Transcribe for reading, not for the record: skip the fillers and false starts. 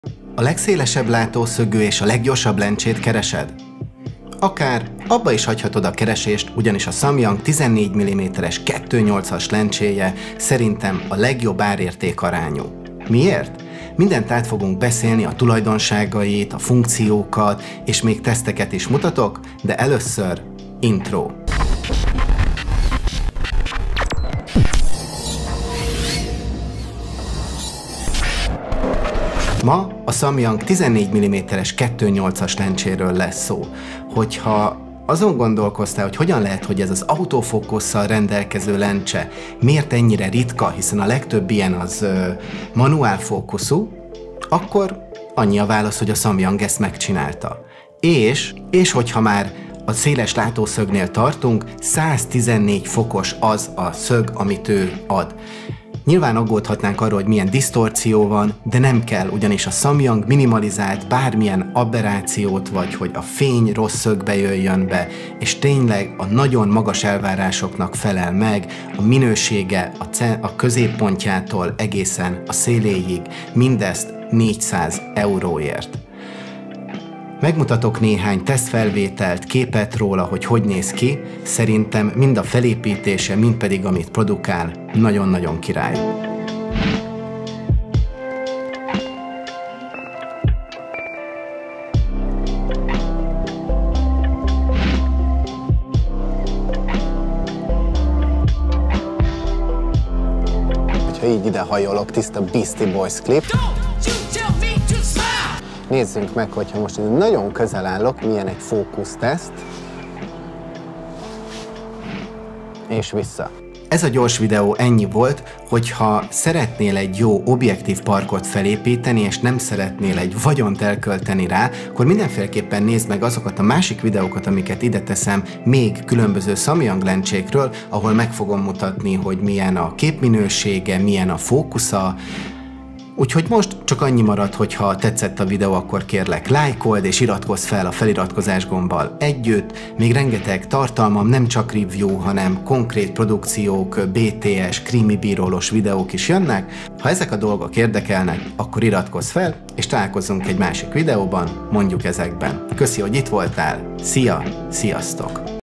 A legszélesebb látószögű és a leggyorsabb lencsét keresed? Akár abba is hagyhatod a keresést, ugyanis a Samyang 14 mm-es 2.8-as lencséje szerintem a legjobb árérték arányú. Miért? Mindent át fogunk beszélni, a tulajdonságait, a funkciókat, és még teszteket is mutatok, de először intro. Ma a Samyang 14 mm-es 2.8-as lencséről lesz szó. Hogyha azon gondolkoztál, hogy hogyan lehet, hogy ez az autofókusszal rendelkező lencse miért ennyire ritka, hiszen a legtöbb ilyen az manuál fókuszú, akkor annyi a válasz, hogy a Samyang ezt megcsinálta. És hogyha már a széles látószögnél tartunk, 114 fokos az a szög, amit ő ad. Nyilván aggódhatnánk arról, hogy milyen disztorció van, de nem kell, ugyanis a Samyang minimalizált bármilyen aberrációt, vagy hogy a fény rossz szögbe jöjjön be, és tényleg a nagyon magas elvárásoknak felel meg, a minősége a középpontjától egészen a széléig, mindezt 400 euróért. Megmutatok néhány tesztfelvételt, képet róla, hogy néz ki. Szerintem mind a felépítése, mind pedig amit produkál, nagyon-nagyon király. Ha így ide hajolok, tiszta Beastie Boys klip. Nézzünk meg, hogyha most nagyon közel állok, milyen egy fókuszteszt. És vissza. Ez a gyors videó ennyi volt, hogyha szeretnél egy jó objektív parkot felépíteni, és nem szeretnél egy vagyont elkölteni rá, akkor mindenféleképpen nézd meg azokat a másik videókat, amiket ide teszem, még különböző Samyang lencsékről, ahol meg fogom mutatni, hogy milyen a képminősége, milyen a fókusza. Úgyhogy most csak annyi marad, hogy ha tetszett a videó, akkor kérlek lájkold és iratkozz fel a feliratkozás gombbal együtt. Még rengeteg tartalmam, nem csak review, hanem konkrét produkciók, BTS, krimi bírólós videók is jönnek. Ha ezek a dolgok érdekelnek, akkor iratkozz fel, és találkozzunk egy másik videóban, mondjuk ezekben. Köszi, hogy itt voltál, szia, sziasztok!